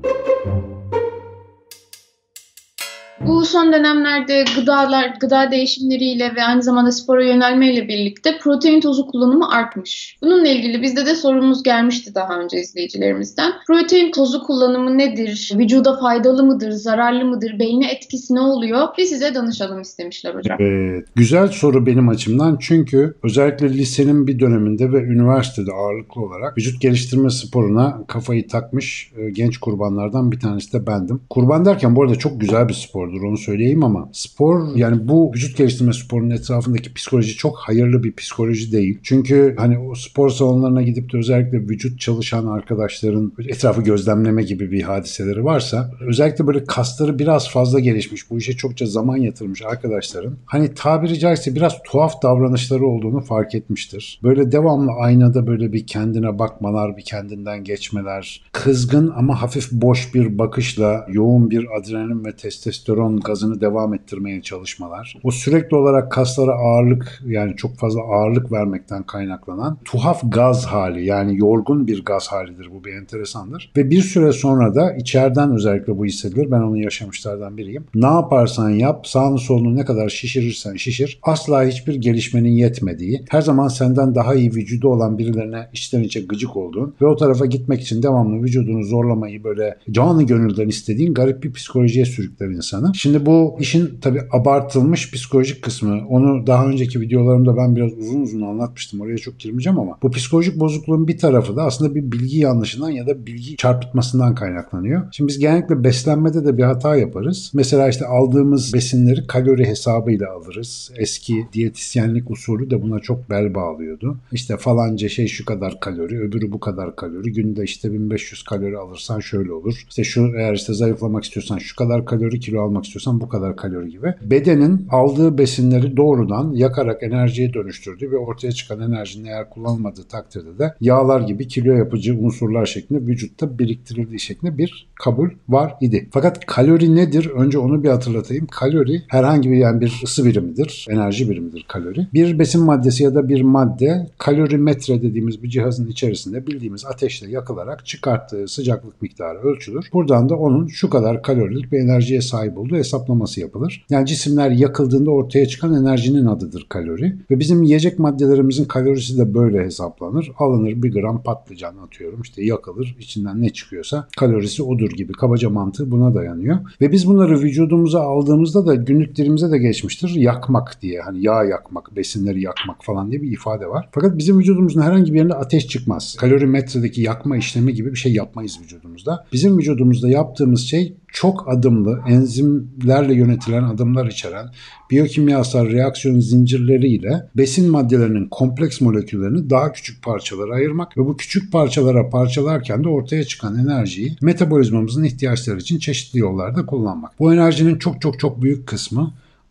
Bu son dönemlerde gıda değişimleriyle ve aynı zamanda spora yönelmeyle birlikte protein tozu kullanımı artmış. Bununla ilgili bizde de sorumuz gelmişti daha önce izleyicilerimizden. Protein tozu kullanımı nedir? Vücuda faydalı mıdır? Zararlı mıdır? Beyne etkisi ne oluyor? Bir size danışalım istemişler hocam. Güzel soru benim açımdan, çünkü özellikle lisenin bir döneminde ve üniversitede ağırlıklı olarak vücut geliştirme sporuna kafayı takmış genç kurbanlardan bir tanesi de bendim. Kurban derken bu arada çok güzel bir spordur, onu söyleyeyim, ama spor, yani bu vücut geliştirme sporunun etrafındaki psikoloji çok hayırlı bir psikoloji değil. Çünkü hani o spor salonlarına gidip de özellikle vücut çalışan arkadaşların etrafı gözlemleme gibi bir hadiseleri varsa, özellikle böyle kasları biraz fazla gelişmiş, bu işe çokça zaman yatırmış arkadaşların hani tabiri caizse biraz tuhaf davranışları olduğunu fark etmiştir. Böyle devamlı aynada böyle bir kendine bakmalar, bir kendinden geçmeler, kızgın ama hafif boş bir bakışla yoğun bir adrenalin ve testosteron gazını devam ettirmeye çalışmalar. O sürekli olarak kaslara ağırlık, yani çok fazla ağırlık vermekten kaynaklanan tuhaf gaz hali, yani yorgun bir gaz halidir, bu bir enteresandır. Ve bir süre sonra da içeriden özellikle bu hissedilir. Ben onu yaşamışlardan biriyim. Ne yaparsan yap, sağını solunu ne kadar şişirirsen şişir, asla hiçbir gelişmenin yetmediği, her zaman senden daha iyi vücudu olan birilerine içten içe gıcık olduğun ve o tarafa gitmek için devamlı vücudunu zorlamayı böyle canı gönülden istediğin garip bir psikolojiye sürükler insanı. Şimdi bu işin tabii abartılmış psikolojik kısmı, onu daha önceki videolarımda ben biraz uzun uzun anlatmıştım. Oraya çok girmeyeceğim ama bu psikolojik bozukluğun bir tarafı da aslında bir bilgi yanlışından ya da bilgi çarpıtmasından kaynaklanıyor. Şimdi biz genellikle beslenmede de bir hata yaparız. Mesela işte aldığımız besinleri kalori hesabıyla alırız. Eski diyetisyenlik usulü de buna çok bel bağlıyordu. İşte falanca şey şu kadar kalori, öbürü bu kadar kalori. Günde işte 1500 kalori alırsan şöyle olur. İşte şu, eğer işte zayıflamak istiyorsan şu kadar kalori, kilo almak istiyorsan bu kadar kalori gibi. Bedenin aldığı besinleri doğrudan yakarak enerjiye dönüştürdüğü ve ortaya çıkan enerjinin eğer kullanılmadığı takdirde de yağlar gibi kilo yapıcı unsurlar şeklinde vücutta biriktirildiği şeklinde bir kabul var idi. Fakat kalori nedir? Önce onu bir hatırlatayım. Kalori herhangi bir, yani bir ısı birimidir, enerji birimidir kalori. Bir besin maddesi ya da bir madde kalorimetre dediğimiz bir cihazın içerisinde bildiğimiz ateşle yakılarak çıkarttığı sıcaklık miktarı ölçülür. Buradan da onun şu kadar kalorilik bir enerjiye sahip olduğu hesaplaması yapılır. Yani cisimler yakıldığında ortaya çıkan enerjinin adıdır kalori. Ve bizim yiyecek maddelerimizin kalorisi de böyle hesaplanır. Alınır bir gram patlıcan, atıyorum, işte yakılır, içinden ne çıkıyorsa kalorisi odur gibi, kabaca mantığı buna dayanıyor. Ve biz bunları vücudumuza aldığımızda da günlük dilimize de geçmiştir. Yakmak diye, hani yağ yakmak, besinleri yakmak falan diye bir ifade var. Fakat bizim vücudumuzun herhangi bir yerinde ateş çıkmaz. Kalorimetredeki yakma işlemi gibi bir şey yapmayız vücudumuzda. Bizim vücudumuzda yaptığımız şey çok adımlı, enzimlerle yönetilen adımlar içeren biyokimyasal reaksiyon zincirleriyle besin maddelerinin kompleks moleküllerini daha küçük parçalara ayırmak ve bu küçük parçalara parçalarken de ortaya çıkan enerjiyi metabolizmamızın ihtiyaçları için çeşitli yollarda kullanmak. Bu enerjinin çok çok çok büyük kısmı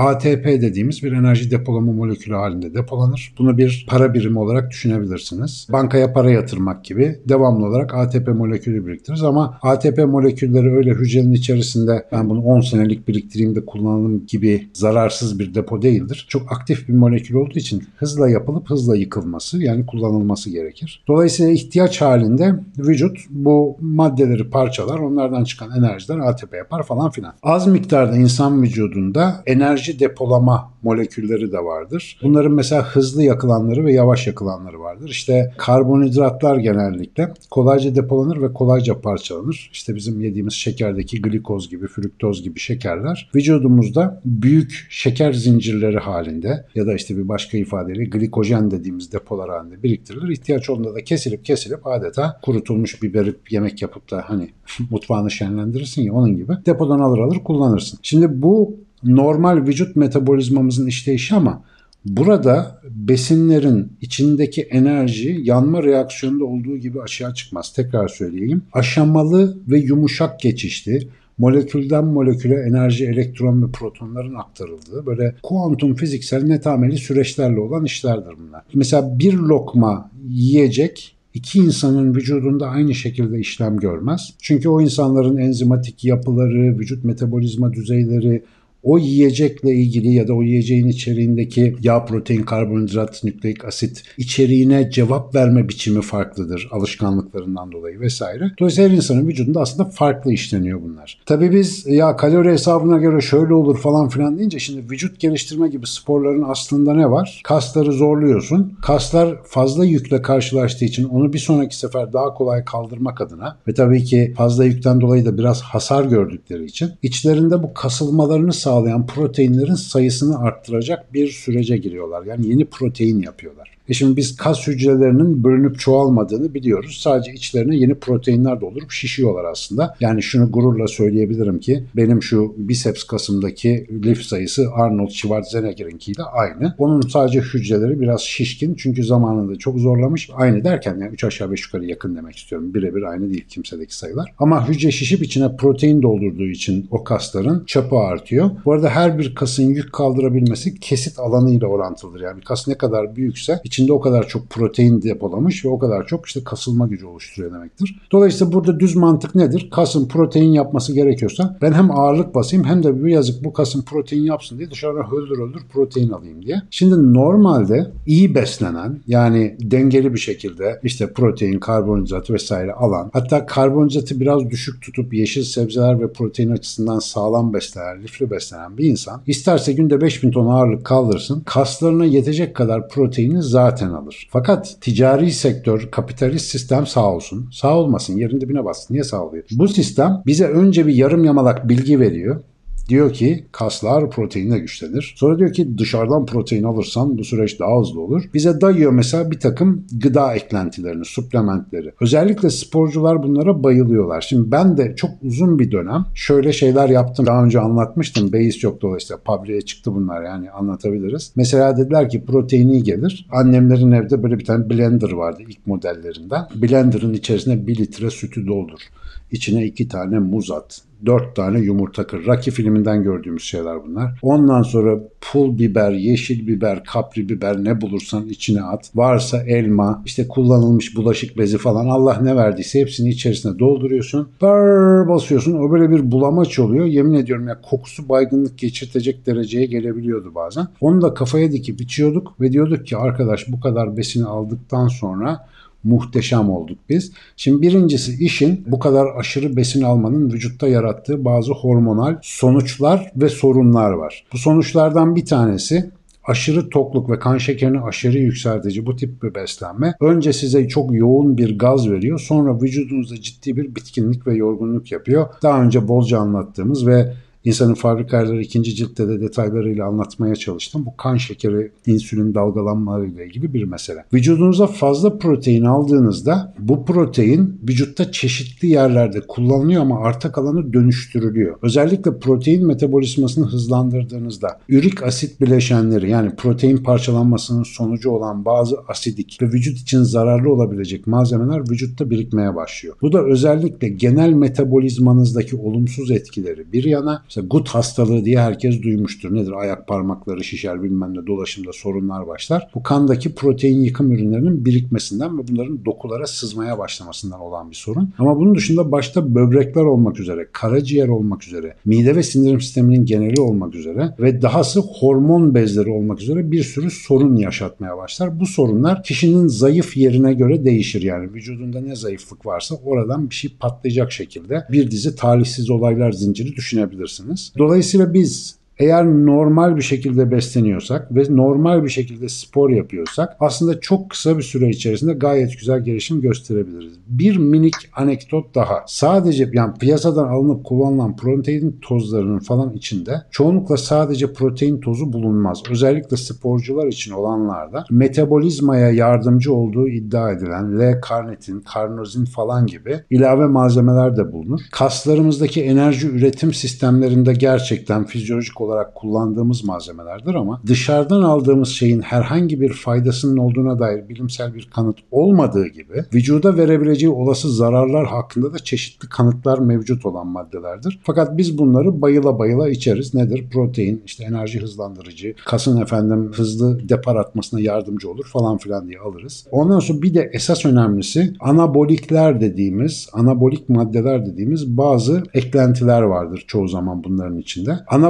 ATP dediğimiz bir enerji depolama molekülü halinde depolanır. Bunu bir para birimi olarak düşünebilirsiniz. Bankaya para yatırmak gibi devamlı olarak ATP molekülü biriktiririz, ama ATP molekülleri öyle hücrenin içerisinde ben bunu 10 senelik biriktireyim de kullanalım gibi zararsız bir depo değildir. Çok aktif bir molekül olduğu için hızla yapılıp hızla yıkılması, yani kullanılması gerekir. Dolayısıyla ihtiyaç halinde vücut bu maddeleri parçalar, onlardan çıkan enerjiden ATP yapar falan filan. Az miktarda insan vücudunda enerji depolama molekülleri de vardır. Bunların mesela hızlı yakılanları ve yavaş yakılanları vardır. İşte karbonhidratlar genellikle kolayca depolanır ve kolayca parçalanır. İşte bizim yediğimiz şekerdeki glikoz gibi, fruktoz gibi şekerler vücudumuzda büyük şeker zincirleri halinde ya da işte bir başka ifadeyle glikojen dediğimiz depolar halinde biriktirilir. İhtiyaç olduğunda da kesilip adeta kurutulmuş biberi yemek yapıp da hani mutfağını şenlendirirsin ya, onun gibi depodan alır kullanırsın. Şimdi bu normal vücut metabolizmamızın işleyişi, ama burada besinlerin içindeki enerji yanma reaksiyonunda olduğu gibi açığa çıkmaz. Tekrar söyleyeyim. Aşamalı ve yumuşak geçişli, molekülden moleküle enerji, elektron ve protonların aktarıldığı böyle kuantum fiziksel netameli süreçlerle olan işlerdir bunlar. Mesela bir lokma yiyecek İki insanın vücudunda aynı şekilde işlem görmez. Çünkü o insanların enzimatik yapıları, vücut metabolizma düzeyleri, o yiyecekle ilgili ya da o yiyeceğin içeriğindeki yağ, protein, karbonhidrat, nükleik asit içeriğine cevap verme biçimi farklıdır alışkanlıklarından dolayı vesaire. Dolayısıyla her insanın vücudunda aslında farklı işleniyor bunlar. Tabii biz ya kalori hesabına göre şöyle olur falan filan deyince şimdi vücut geliştirme gibi sporların aslında ne var? Kasları zorluyorsun. Kaslar fazla yükle karşılaştığı için onu bir sonraki sefer daha kolay kaldırmak adına ve tabii ki fazla yükten dolayı da biraz hasar gördükleri için içlerinde bu kasılmalarını sağlayan proteinlerin sayısını arttıracak bir sürece giriyorlar. Yani yeni protein yapıyorlar. Şimdi biz kas hücrelerinin bölünüp çoğalmadığını biliyoruz. Sadece içlerine yeni proteinler doldurup şişiyorlar aslında. Yani şunu gururla söyleyebilirim ki benim şu biceps kasımdaki lif sayısı Arnold Schwarzenegger'inkiyle aynı. Onun sadece hücreleri biraz şişkin çünkü zamanında çok zorlamış. Aynı derken yani 3 aşağı 5 yukarı yakın demek istiyorum. Birebir aynı değil kimsedeki sayılar. Ama hücre şişip içine protein doldurduğu için o kasların çapı artıyor. Bu arada her bir kasın yük kaldırabilmesi kesit alanıyla orantılıdır. Yani bir kas ne kadar büyükse içinde o kadar çok protein depolamış ve o kadar çok işte kasılma gücü oluşturuyor demektir. Dolayısıyla burada düz mantık nedir? Kasın protein yapması gerekiyorsa ben hem ağırlık basayım hem de bu yazık bu kasın protein yapsın diye dışarıdan öldür protein alayım diye. Şimdi normalde iyi beslenen yani dengeli bir şekilde işte protein, karbonhidrat vesaire alan hatta karbonhidratı biraz düşük tutup yeşil sebzeler ve protein açısından sağlam beslenen, lifli beslenen bir insan isterse günde 5000 ton ağırlık kaldırsın kaslarına yetecek kadar proteini zaten alır. Fakat ticari sektör, kapitalist sistem sağ olsun. Sağ olmasın, yerin dibine bassın. Niye sağ oluyor? Bu sistem bize önce bir yarım yamalak bilgi veriyor. Diyor ki kaslar proteinle güçlenir. Sonra diyor ki dışarıdan protein alırsan bu süreç daha hızlı olur. Bize dayıyor mesela bir takım gıda eklentilerini, suplementleri. Özellikle sporcular bunlara bayılıyorlar. Şimdi ben de çok uzun bir dönem şöyle şeyler yaptım. Daha önce anlatmıştım. Beis yok dolayısıyla. Publi'ye çıktı bunlar yani anlatabiliriz. Mesela dediler ki protein iyi gelir. Annemlerin evde böyle bir tane blender vardı ilk modellerinden. Blender'ın içerisine 1 litre sütü doldur. İçine 2 tane muz at. 4 tane yumurta kır. Rocky filminden gördüğümüz şeyler bunlar. Ondan sonra pul biber, yeşil biber, kapri biber ne bulursan içine at. Varsa elma, işte kullanılmış bulaşık bezi falan Allah ne verdiyse hepsini içerisine dolduruyorsun. Basıyorsun. O böyle bir bulamaç oluyor. Yemin ediyorum ya kokusu baygınlık geçirtecek dereceye gelebiliyordu bazen. Onu da kafaya dikip içiyorduk ve diyorduk ki arkadaş bu kadar besini aldıktan sonra muhteşem olduk biz. Şimdi birincisi işin bu kadar aşırı besin almanın vücutta yarattığı bazı hormonal sonuçlar ve sorunlar var. Bu sonuçlardan bir tanesi aşırı tokluk ve kan şekerini aşırı yükseltici bu tip bir beslenme önce size çok yoğun bir gaz veriyor. Sonra vücudunuzda ciddi bir bitkinlik ve yorgunluk yapıyor. Daha önce bolca anlattığımız ve İnsanın Fabrika Ayarları 2. ciltte de detaylarıyla anlatmaya çalıştım. Bu kan şekeri, insülin dalgalanmalarıyla ilgili bir mesele. Vücudunuza fazla protein aldığınızda bu protein vücutta çeşitli yerlerde kullanılıyor ama arta kalanı dönüştürülüyor. Özellikle protein metabolizmasını hızlandırdığınızda ürik asit bileşenleri yani protein parçalanmasının sonucu olan bazı asidik ve vücut için zararlı olabilecek malzemeler vücutta birikmeye başlıyor. Bu da özellikle genel metabolizmanızdaki olumsuz etkileri bir yana İşte gut hastalığı diye herkes duymuştur. Nedir? Ayak parmakları şişer bilmem ne dolaşımda sorunlar başlar. Bu kandaki protein yıkım ürünlerinin birikmesinden ve bunların dokulara sızmaya başlamasından olan bir sorun. Ama bunun dışında başta böbrekler olmak üzere, karaciğer olmak üzere, mide ve sindirim sisteminin geneli olmak üzere ve dahası hormon bezleri olmak üzere bir sürü sorun yaşatmaya başlar. Bu sorunlar kişinin zayıf yerine göre değişir. Yani vücudunda ne zayıflık varsa oradan bir şey patlayacak şekilde bir dizi talihsiz olaylar zinciri düşünebilirsiniz. Dolayısıyla biz eğer normal bir şekilde besleniyorsak ve normal bir şekilde spor yapıyorsak aslında çok kısa bir süre içerisinde gayet güzel gelişim gösterebiliriz. Bir minik anekdot daha. Sadece yani piyasadan alınıp kullanılan protein tozlarının falan içinde çoğunlukla sadece protein tozu bulunmaz. Özellikle sporcular için olanlarda metabolizmaya yardımcı olduğu iddia edilen L-karnitin, karnozin falan gibi ilave malzemeler de bulunur. Kaslarımızdaki enerji üretim sistemlerinde gerçekten fizyolojik olarak kullandığımız malzemelerdir ama dışarıdan aldığımız şeyin herhangi bir faydasının olduğuna dair bilimsel bir kanıt olmadığı gibi vücuda verebileceği olası zararlar hakkında da çeşitli kanıtlar mevcut olan maddelerdir. Fakat biz bunları bayıla bayıla içeriz. Nedir? Protein, işte enerji hızlandırıcı, kasın hızlı depar atmasına yardımcı olur falan filan diye alırız. Ondan sonra bir de esas önemlisi anabolikler dediğimiz, anabolik maddeler dediğimiz bazı eklentiler vardır çoğu zaman bunların içinde. Anabolik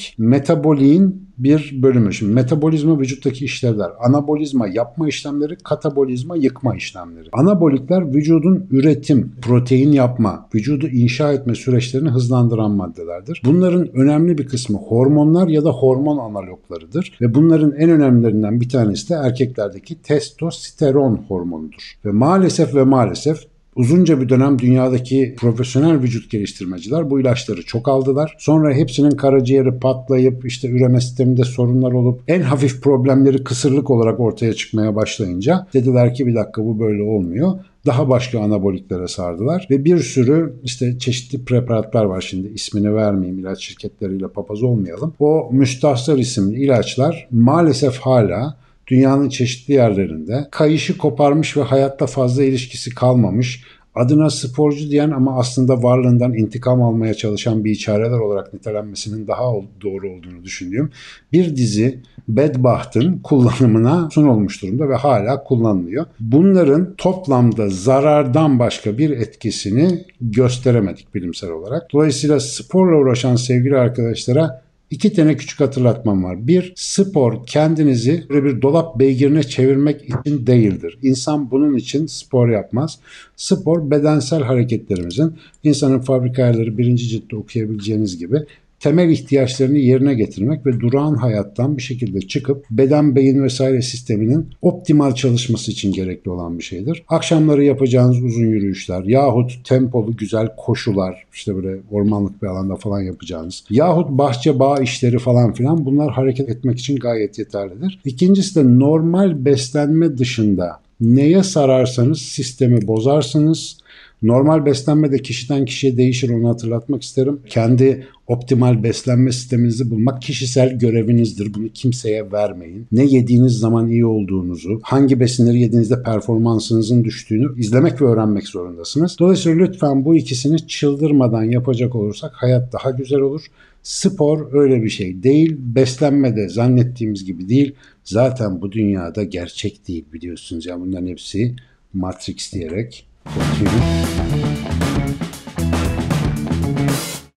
anabolik metaboliğin bir bölümü. Şimdi metabolizma vücuttaki işlevler, anabolizma yapma işlemleri, katabolizma yıkma işlemleri. Anabolikler vücudun üretim, protein yapma, vücudu inşa etme süreçlerini hızlandıran maddelerdir. Bunların önemli bir kısmı hormonlar ya da hormon analoglarıdır ve bunların en önemlilerinden bir tanesi de erkeklerdeki testosteron hormonudur. Ve maalesef uzunca bir dönem dünyadaki profesyonel vücut geliştirmeciler bu ilaçları çok aldılar. Sonra hepsinin karaciğeri patlayıp işte üreme sisteminde sorunlar olup en hafif problemleri kısırlık olarak ortaya çıkmaya başlayınca dediler ki bir dakika bu böyle olmuyor. Daha başka anaboliklere sardılar ve bir sürü işte çeşitli preparatlar var, şimdi ismini vermeyeyim, ilaç şirketleriyle papaz olmayalım. O müstahsar isimli ilaçlar maalesef hala dünyanın çeşitli yerlerinde kayışı koparmış ve hayatta fazla ilişkisi kalmamış, adına sporcu diyen ama aslında varlığından intikam almaya çalışan bir çareler olarak nitelenmesinin daha doğru olduğunu düşündüğüm bir dizi bedbahtın kullanımına sunulmuş durumda ve hala kullanılıyor. Bunların toplamda zarardan başka bir etkisini gösteremedik bilimsel olarak. Dolayısıyla sporla uğraşan sevgili arkadaşlara 2 tane küçük hatırlatmam var. Bir, spor kendinizi böyle bir dolap beygirine çevirmek için değildir. İnsan bunun için spor yapmaz. Spor bedensel hareketlerimizin, insanın fabrika ayarları 1. ciltte okuyabileceğiniz gibi temel ihtiyaçlarını yerine getirmek ve durağan hayattan bir şekilde çıkıp beden, beyin vesaire sisteminin optimal çalışması için gerekli olan bir şeydir. Akşamları yapacağınız uzun yürüyüşler yahut tempolu güzel koşular, işte böyle ormanlık bir alanda falan yapacağınız yahut bahçe bağ işleri falan filan, bunlar hareket etmek için gayet yeterlidir. İkincisi de normal beslenme dışında neye sararsanız sistemi bozarsınız. Normal beslenme de kişiden kişiye değişir, onu hatırlatmak isterim. Kendi optimal beslenme sisteminizi bulmak kişisel görevinizdir. Bunu kimseye vermeyin. Ne yediğiniz zaman iyi olduğunuzu, hangi besinleri yediğinizde performansınızın düştüğünü izlemek ve öğrenmek zorundasınız. Dolayısıyla lütfen bu ikisini çıldırmadan yapacak olursak hayat daha güzel olur. Spor öyle bir şey değil. Beslenme de zannettiğimiz gibi değil. Zaten bu dünyada gerçek değil, biliyorsunuz ya, bunların hepsi Matrix diyerek. Thank you.